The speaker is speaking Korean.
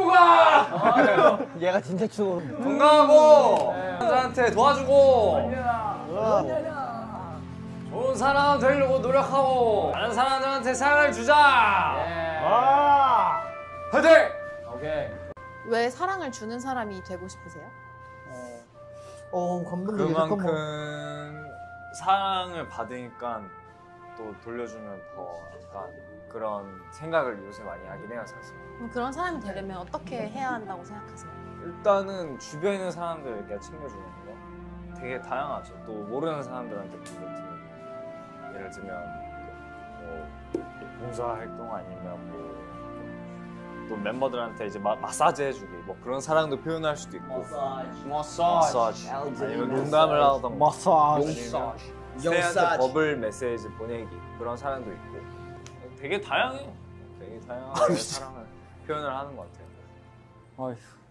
데리고 가! 얘가 진짜 추워. 건강하고 남자한테 도와주고 좋은 사람 되려고 노력하고 다른 사람들한테 사랑을 주자. 화이팅! 오케이. 왜 사랑을 주는 사람이 되고 싶으세요? 감동적이야. 그만큼 사랑을 받으니까 또 돌려주면 더 약간 그런 생각을 요새 많이 하긴 해요, 사실. 그럼 그런 사람이 되려면 어떻게 해야 한다고 생각하세요? 일단은 주변에 있는 사람들에게 챙겨주는 거 되게 다양하죠. 또 모르는 사람들한테 예를 들면 뭐 봉사활동 아니면 뭐 또 멤버들한테 이제 마사지 해주기 뭐 그런 사랑도 표현할 수도 있고 마사지 아니면 농담을 하던 마사지. 새한테 버블 메시지 보내기 그런 사랑도 있고 되게 다양해요. 되게 다양하게 사랑을 표현을 하는 것 같아요. 어휴.